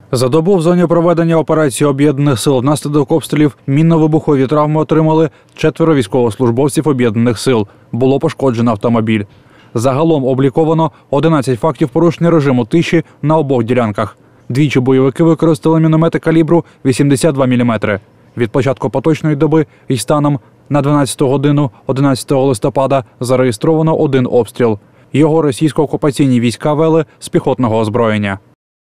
За добу в зоні проведення операції Об'єднаних сил внаслідок обстрілів мінно-вибухові травми отримали 4 військовослужбовців Об'єднаних сил. Було пошкоджено автомобіль. Загалом обліковано 11 фактів порушення режиму тиші на обох ділянках. Двічі бойовики використали міномети калібру 82 мм. Від початку поточної доби і станом на 12 годину 11 листопада зареєстровано 1 обстріл. Його російсько-окупаційні війська вели з піхотного озброєння.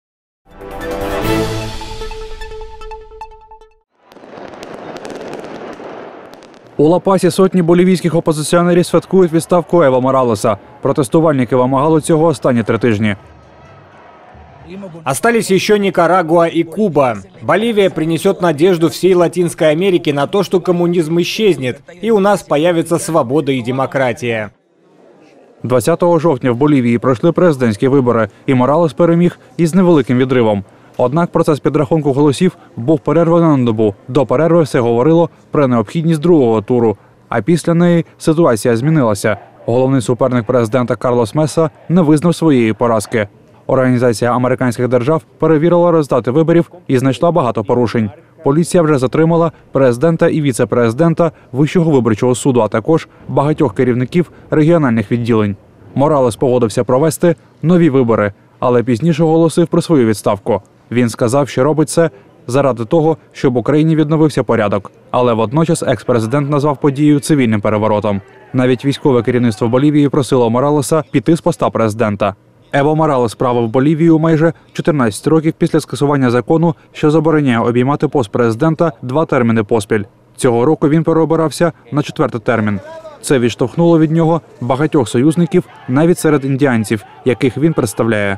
У Ла-Пасі сотні болівійських опозиціонерів святкують відставку Ево Моралеса. Протестувальники вимагали цього останні 3 тижні. Остались еще Никарагуа и Куба. Боливия принесет надежду всей Латинской Америке на то, что коммунизм исчезнет, и у нас появится свобода и демократия. 20 жовтня в Болівії пройшли президентські вибори, і Моралес переміг із невеликим відривом. Однак процес підрахунку голосів був перерваний на добу. До перерви все говорило про необхідність другого туру, а після неї ситуація змінилася. Головний суперник президента Карлос Меса не визнав своєї поразки. Організація американських держав перевірила результати виборів і знайшла багато порушень. Поліція вже затримала президента і віце-президента Вищого виборчого суду, а також багатьох керівників регіональних відділень. Моралес погодився провести нові вибори, але пізніше оголосив про свою відставку. Він сказав, що робить це заради того, щоб в Україні відновився порядок. Але водночас екс-президент назвав подію цивільним переворотом. Навіть військове керівництво Болівії просило Моралеса піти з поста президента. Ево Моралес правив Болівію майже 14 років після скасування закону, що забороняє обіймати пост президента 2 терміни поспіль. Цього року він переобирався на 4-й термін. Це відштовхнуло від нього багатьох союзників, навіть серед індіанців, яких він представляє.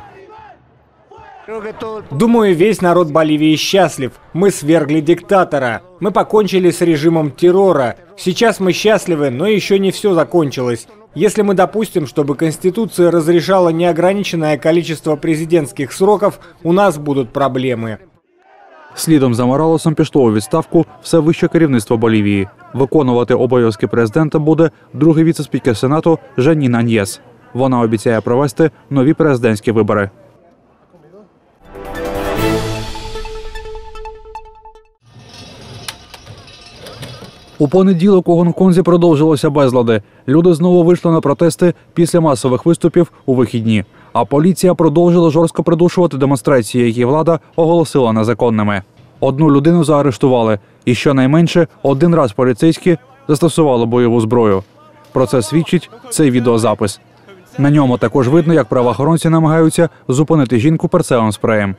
Думаю, весь народ Боливии счастлив. Мы свергли диктатора. Мы покончили с режимом террора. Сейчас мы счастливы, но еще не все закончилось. Если мы допустим, чтобы Конституция разрешала неограниченное количество президентских сроков, у нас будут проблемы. Слідом за Моралесом пішло у відставку все вище керівництво Болівії. Виконувати обов'язки президента буде другий віце-спікер Сенату Жанін Аньєс. Вона обіцяє провести нові президентські вибори. У понеділок у Гонконзі продовжилися безлади. Люди знову вийшли на протести після масових виступів у вихідні. А поліція продовжила жорстко придушувати демонстрації, які влада оголосила незаконними. 1 людину заарештували. І щонайменше 1 раз поліцейські застосували бойову зброю. Про це свідчить цей відеозапис. На ньому також видно, як правоохоронці намагаються зупинити жінку перцевим спреєм.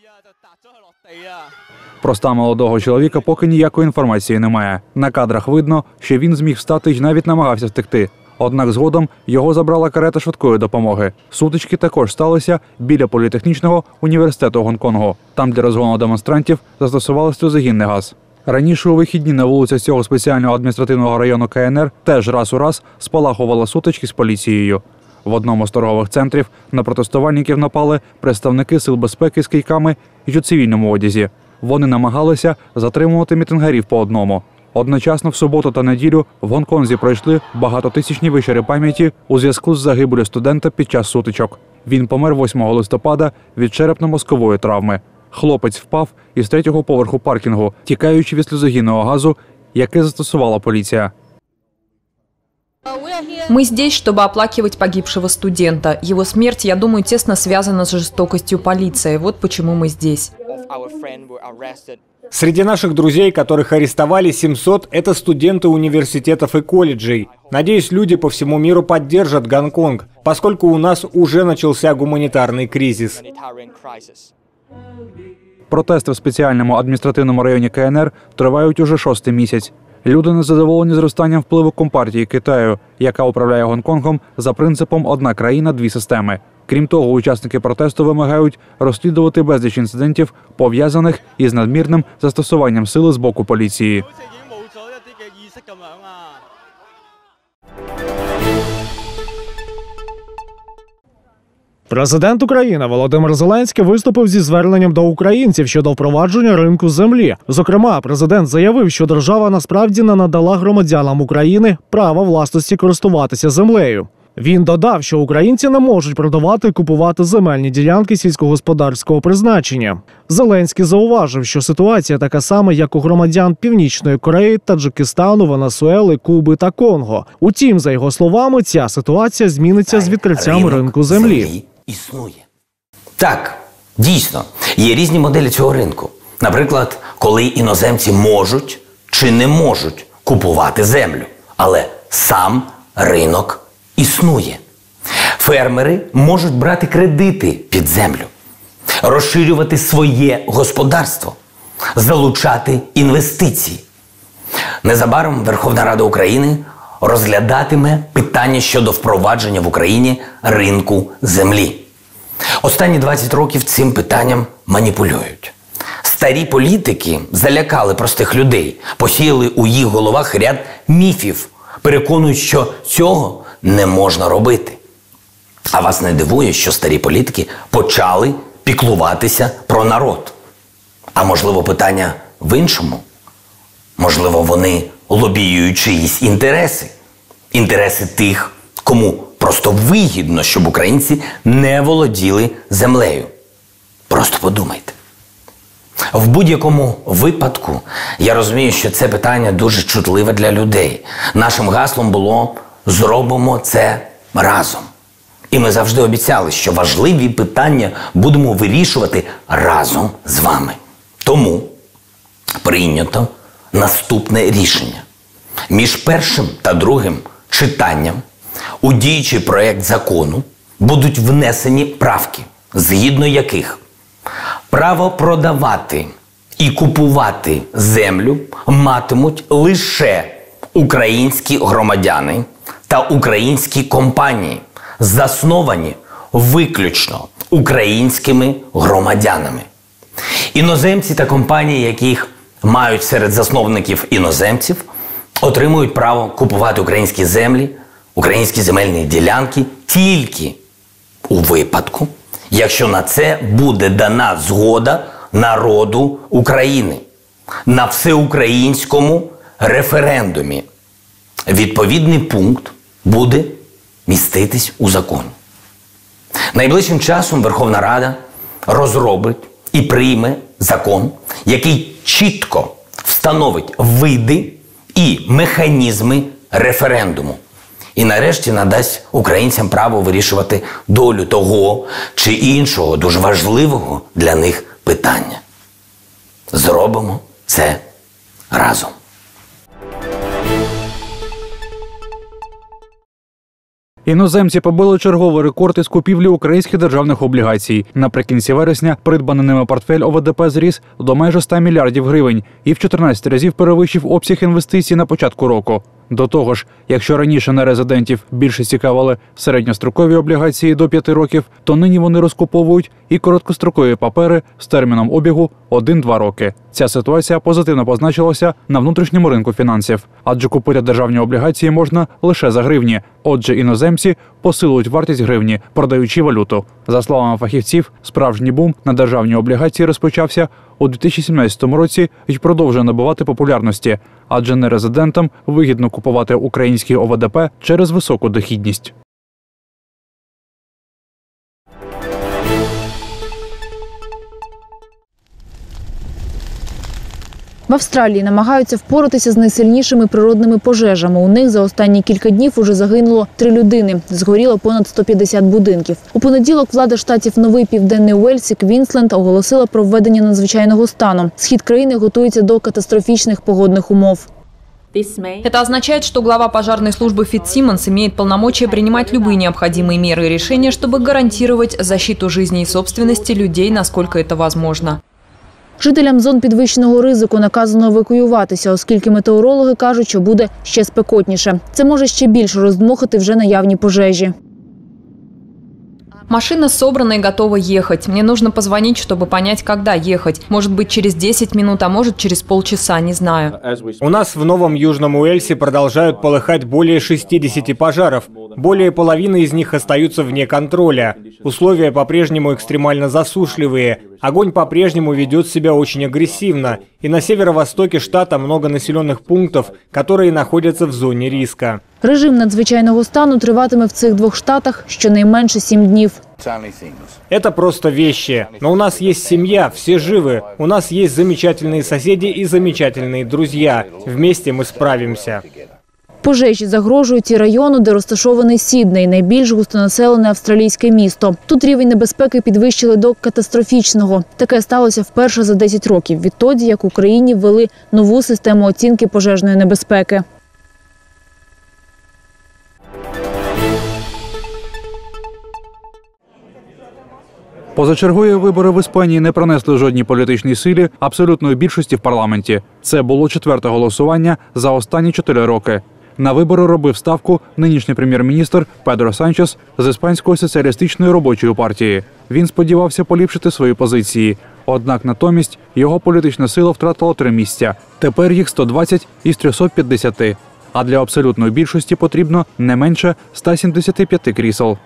Про стан молодого чоловіка поки ніякої інформації немає. На кадрах видно, що він зміг встати і навіть намагався втекти. Однак згодом його забрала карета швидкої допомоги. Сутички також сталися біля політехнічного університету Гонконгу. Там для розгону демонстрантів застосували сльозогінний газ. Раніше у вихідні на вулицях цього спеціального адміністративного району КНР теж раз у раз спалахували сутички з поліцією. В одному з торгових центрів на протестувальників напали представники сил безпеки з кийками і у цивільному одязі. Вони намагалися затримувати мітингарів по одному. Одночасно в суботу та неділю в Гонконзі пройшли багатотисячні вечори пам'яті у зв'язку з загибеллю студента під час сутичок. Він помер 8 листопада від черепно-мозкової травми. Хлопець впав із 3-го поверху паркінгу, тікаючи від сльозогінного газу, який застосувала поліція. Мы здесь, чтобы оплакивать погибшего студента. Его смерть, я думаю, тесно связана с жестокостью полиции. Вот почему мы здесь. Среди наших друзей, которых арестовали 700, это студенты университетов и колледжей. Надеюсь, люди по всему миру поддержат Гонконг, поскольку у нас уже начался гуманитарный кризис. Протести в спеціальному адміністративному районі КНР тривають уже 6-й місяць. Люди незадоволені зростанням впливу Компартії Китаю, яка управляє Гонконгом за принципом «одна країна, дві системи». Крім того, учасники протесту вимагають розслідувати безліч інцидентів, пов'язаних із надмірним застосуванням сили з боку поліції. Президент України Володимир Зеленський виступив зі зверненням до українців щодо впровадження ринку землі. Зокрема, президент заявив, що держава насправді не надала громадянам України права власності користуватися землею. Він додав, що українці не можуть продавати і купувати земельні ділянки сільськогосподарського призначення. Зеленський зауважив, що ситуація така сама, як у громадян Північної Кореї, Таджикистану, Венесуели, Куби та Конго. Утім, за його словами, ця ситуація зміниться з відкриттям ринку землі. Існує. Так, дійсно, є різні моделі цього ринку. Наприклад, коли іноземці можуть чи не можуть купувати землю. Але сам ринок існує. Фермери можуть брати кредити під землю, розширювати своє господарство, залучати інвестиції. Незабаром Верховна Рада України розглядатиме питання щодо впровадження в Україні ринку землі. Останні 20 років цим питанням маніпулюють. Старі політики залякали простих людей, посіяли у їх головах ряд міфів, переконують, що цього не можна робити. А вас не дивує, що старі політики почали піклуватися про народ? А можливо, питання в іншому? Можливо, вони лобіюють чиїсь інтереси? Інтереси тих, кому просто вигідно, щоб українці не володіли землею. Просто подумайте. В будь-якому випадку, я розумію, що це питання дуже чутливе для людей. Нашим гаслом було «Зробимо це разом». І ми завжди обіцяли, що важливі питання будемо вирішувати разом з вами. Тому прийнято наступне рішення. Між першим та другим читанням у діючий проєкт закону будуть внесені правки, згідно яких право продавати і купувати землю матимуть лише українські громадяни та українські компанії, засновані виключно українськими громадянами. Іноземці та компанії, яких мають серед засновників іноземців, отримують право купувати українські землі, українські земельні ділянки тільки у випадку, якщо на це буде дана згода народу України на всеукраїнському референдумі. Відповідний пункт буде міститись у законі. Найближчим часом Верховна Рада розробить і прийме закон, який чітко встановить види і механізми референдуму. І нарешті надасть українцям право вирішувати долю того чи іншого дуже важливого для них питання. Зробимо це разом. Іноземці побили черговий рекорд із купівлі українських державних облігацій. Наприкінці вересня придбаний ними портфель ОВДП зріс до майже 100 мільярдів гривень і в 14 разів перевищив обсяг інвестицій на початку року. До того ж, якщо раніше нерезидентів більше цікавили середньострокові облігації до 5 років, то нині вони розкуповують і короткострокові папери з терміном обігу 1-2 роки. Ця ситуація позитивно позначилася на внутрішньому ринку фінансів, адже купити державні облігації можна лише за гривні. Отже, іноземці посилують вартість гривні, продаючи валюту. За словами фахівців, справжній бум на державні облігації розпочався у 2017 році і продовжує набувати популярності, адже нерезидентам вигідно купувати українські ОВДП через високу дохідність. В Австралії намагаються впоратися з найсильнішими природними пожежами. У них за останні кілька днів уже загинуло 3 людини. Згоріло понад 150 будинків. У понеділок влада штатів Новий Південний Уельс і Квінсленд оголосила про введення надзвичайного стану. Схід країни готується до катастрофічних погодних умов. Это означает, что глава пожарной службы Фитцсимонс имеет полномочия принимать любые необходимые меры и решения, чтобы гарантировать защиту жизни и собственности людей, насколько это возможно. Жителям зон підвищеного ризику наказано евакуюватися, оскільки метеорологи кажуть, що буде ще спекотніше. Це може ще більше роздмухати вже наявні пожежі. Машина собрана и готова ехать. Мне нужно позвонить, чтобы понять, когда ехать. Может быть, через 10 минут, а может, через полчаса, не знаю. У нас в Новом Южном Уэльсе продолжают полыхать более 60 пожаров. Более половины из них остаются вне контроля. Условия по-прежнему экстремально засушливые. Огонь по-прежнему ведет себя очень агрессивно, и на северо-востоке штата много населенных пунктов, которые находятся в зоне риска. Режим надзвичайного стану триватиме в цих двох штатах щонайменше 7 днів. Это просто вещи. Но у нас есть семья, все живы. У нас есть замечательные соседи и замечательные друзья. Вместе мы справимся. Пожежі загрожують і району, де розташований Сідней – найбільш густонаселене австралійське місто. Тут рівень небезпеки підвищили до катастрофічного. Таке сталося вперше за 10 років, відтоді, як в Україні ввели нову систему оцінки пожежної небезпеки. Позачергові вибори в Іспанії не принесли жодній політичній силі абсолютної більшості в парламенті. Це було 4-те голосування за останні 4 роки. На вибори робив ставку нинішній прем'єр-міністр Педро Санчес з Іспанської соціалістичної робочої партії. Він сподівався поліпшити свої позиції. Однак натомість його політична сила втратила 3 місця. Тепер їх 120 із 350. А для абсолютної більшості потрібно не менше 175 крісел.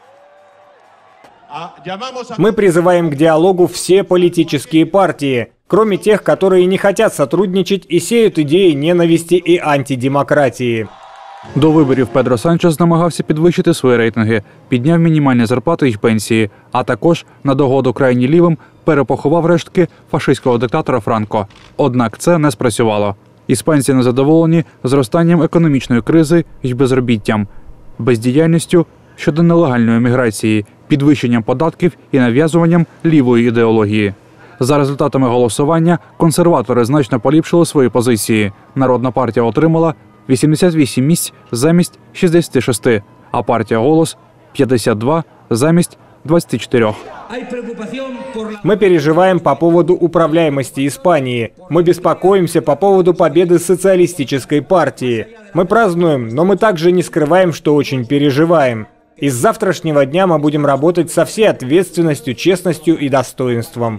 Мы призываем к диалогу все политические партии, кроме тех, которые не хотят сотрудничать и сеют идеи ненависти и антидемократии. До виборів Педро Санчес намагався підвищити свої рейтинги, підняв мінімальні зарплати й пенсії, а також, на догоду крайні лівим, перепоховав рештки фашистського диктатора Франко. Однак це не спрацювало. Іспанці незадоволені зростанням економічної кризи й безробіттям, бездіяльністю щодо нелегальної міграції, підвищенням податків і нав'язуванням лівої ідеології. За результатами голосування консерватори значно поліпшили свої позиції. Народна партія отримала 88 місць замість 66, а партія «Голос» – 52 замість 24. Мы переживаем по поводу управляемости Испании. Мы беспокоимся по поводу победы социалистической партии. Мы празднуем, но мы также не скрываем, что очень переживаем. И с завтрашнего дня мы будем работать со всей ответственностью, честностью и достоинством.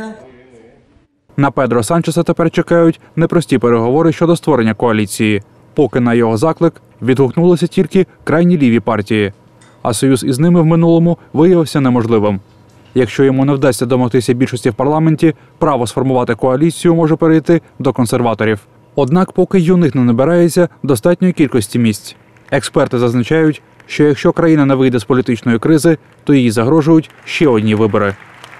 На Педро Санчеса тепер чекають непрості переговори щодо створення коаліції. Поки на його заклик відгукнулися тільки крайні ліві партії. А союз із ними в минулому виявився неможливим. Якщо йому не вдасться домогтися більшості в парламенті, право сформувати коаліцію може перейти до консерваторів. Однак поки й у них не набирається достатньої кількості місць. Експерти зазначають, що якщо країна не вийде з політичної кризи, то їй загрожують ще одні вибори.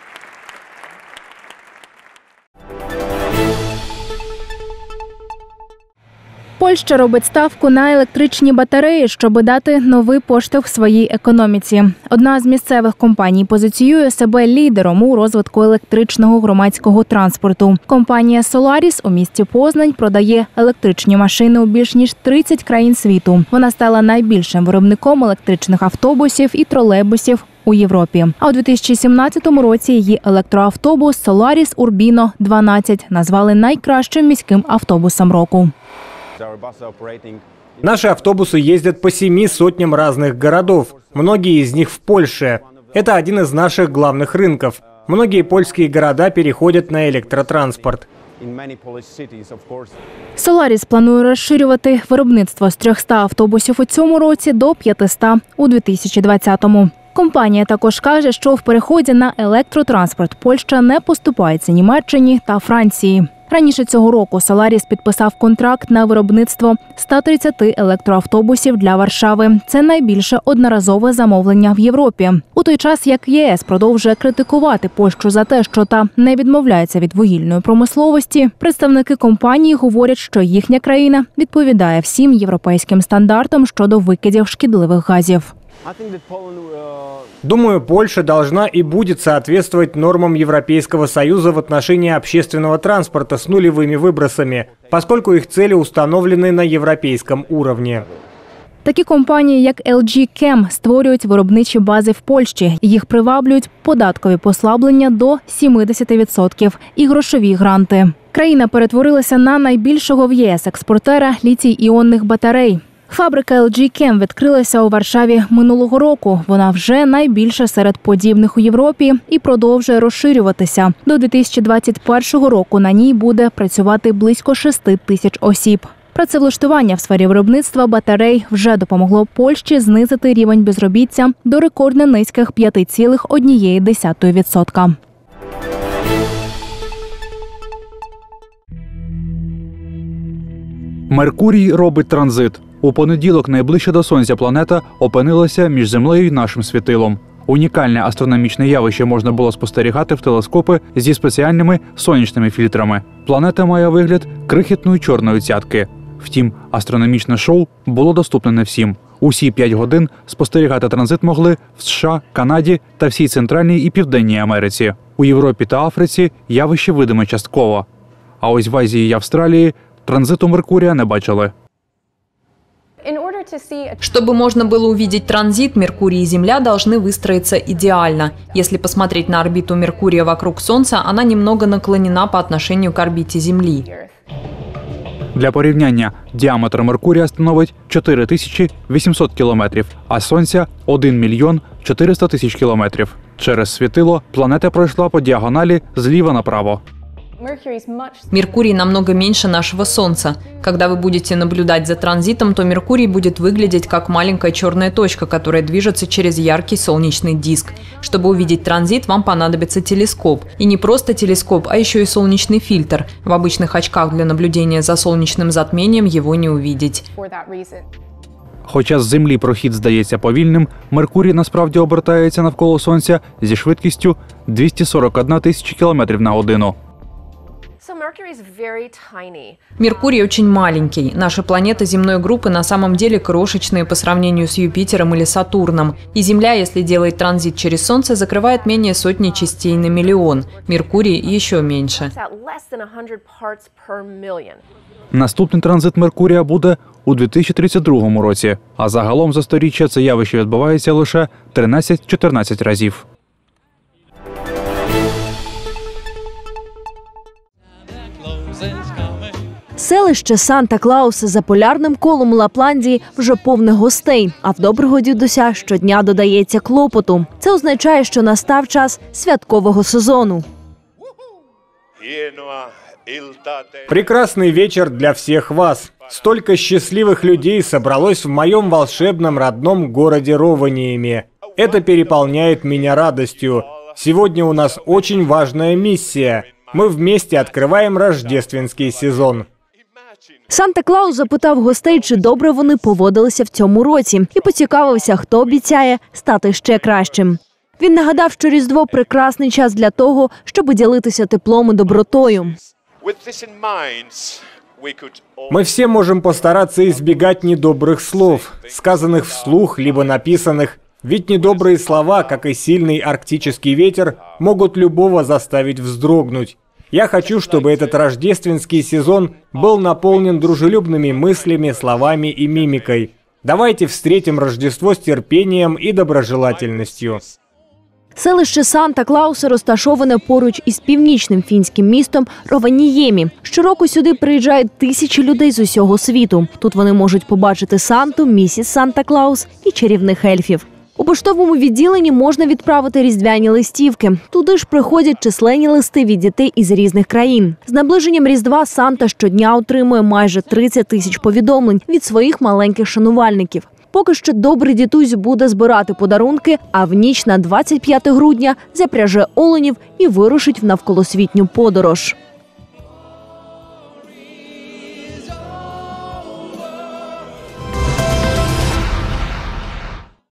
Польща робить ставку на електричні батареї, щоб дати новий поштовх своїй економіці. Одна з місцевих компаній позиціює себе лідером у розвитку електричного громадського транспорту. Компанія Solaris у місті Познань продає електричні машини у більш ніж 30 країн світу. Вона стала найбільшим виробником електричних автобусів і тролейбусів у Європі. А у 2017 році її електроавтобус Solaris Urbino 12 назвали найкращим міським автобусом року. Наши автобусы ездят по 7 сотням разных городов, многие из них в Польше. Это один из наших главных рынков. Многие польские города переходят на электротранспорт. Solaris планує розширювати виробництво з 300 автобусів у цьому році до 500 у 2020-му. Компанія також каже, що в переході на електротранспорт Польща не поступається Німеччині та Франції. Раніше цього року Solaris підписав контракт на виробництво 130 електроавтобусів для Варшави. Це найбільше одноразове замовлення в Європі. У той час, як ЄС продовжує критикувати Польщу за те, що та не відмовляється від вугільної промисловості, представники компанії говорять, що їхня країна відповідає всім європейським стандартам щодо викидів шкідливих газів. Думаю, Польша должна и будет соответствовать нормам Европейского Союза в отношении общественного транспорта с нулевыми выбросами, поскольку их цели установлены на европейском уровне. Такі компанії, як LG Chem, створюють виробничі бази в Польщі. Їх приваблюють податкові послаблення до 70% і грошові гранти. Країна перетворилася на найбільшого в ЄС експортера літій-іонних батарей. Фабрика LG Chem відкрилася у Варшаві минулого року. Вона вже найбільша серед подібних у Європі і продовжує розширюватися. До 2021 року на ній буде працювати близько 6 тисяч осіб. Працевлаштування в сфері виробництва батарей вже допомогло Польщі знизити рівень безробіття до рекордно низьких 5,1%. Меркурій робить транзит. У понеділок найближча до Сонця планета опинилася між Землею і нашим світилом. Унікальне астрономічне явище можна було спостерігати в телескопи зі спеціальними сонячними фільтрами. Планета має вигляд крихітної чорної цятки. Втім, астрономічне шоу було доступне не всім. Усі 5 годин спостерігати транзит могли в США, Канаді та всій Центральній і Південній Америці. У Європі та Африці явище видиме частково. А ось в Азії і Австралії транзиту Меркурия не бачили. Чтобы можно было увидеть транзит, Меркурий и Земля должны выстроиться идеально. Если посмотреть на орбиту Меркурия вокруг Солнца, она немного наклонена по отношению к орбите Земли. Для порівняння, діаметр Меркурія становить 4800 кілометрів, а Сонця – 1 мільйон 400 тисяч кілометрів. Через світило планета пройшла по діагоналі зліва направо. Меркурий намного меньше нашего Солнца. Когда вы будете наблюдать за транзитом, то Меркурий будет выглядеть как маленькая черная точка, которая движется через яркий солнечный диск. Чтобы увидеть транзит, вам понадобится телескоп. И не просто телескоп, а еще и солнечный фильтр. В обычных очках для наблюдения за солнечным затмением его не увидеть. Хоча з Землі прохід здається повільним, Меркурій насправді обертається навколо Сонця зі швидкістю 241 тисяча кілометрів на годину. Меркурий очень маленький. Наши планеты земной группы на самом деле крошечные по сравнению с Юпитером или Сатурном. И Земля, если делает транзит через Солнце, закрывает менее сотни частей на миллион. Меркурий еще меньше. Наступний транзит Меркурія буде у 2032 році, а загалом за сторіччя це явище відбувається лише 13-14 разів. Селище Санта-Клауса за полярним колом Лапландії вже повне гостей, а в доброго дідуся щодня додається клопоту. Це означає, що настав час святкового сезону. Прекрасный вечер для всех вас. Столько счастливых людей собралось в моем волшебном родном городе Рованиеме. Это переполняет меня радостью. Сегодня у нас очень важная миссия. Мы вместе открываем рождественский сезон. Санта-Клаус запитав гостей, чи добре вони поводилися в цьому році, і поцікавився, хто обіцяє стати ще кращим. Він нагадав, що Різдво – прекрасний час для того, щоб ділитися теплом і добротою. Мы все можем постараться избегать недобрых слов, сказанных вслух, либо написанных. Ведь недобрые слова, как и сильный арктический ветер, могут любого заставить вздрогнуть. Я хочу, чтобы этот рождественский сезон был наполнен дружелюбными мыслями, словами и мимикой. Давайте встретим Рождество с терпением и доброжелательностью. Селище Санта-Клауса розташоване поруч із північним фінським містом Рованіємі. Щороку сюди приїжджають тисячі людей з усього світу. Тут вони можуть побачити Санту, місіс Санта-Клаус і чарівних ельфів. У поштовому відділенні можна відправити різдвяні листівки. Туди ж приходять численні листи від дітей із різних країн. З наближенням Різдва Санта щодня отримує майже 30 тисяч повідомлень від своїх маленьких шанувальників. Поки що добрий дідусь буде збирати подарунки, а в ніч на 25 грудня запряже оленів і вирушить в навколосвітню подорож.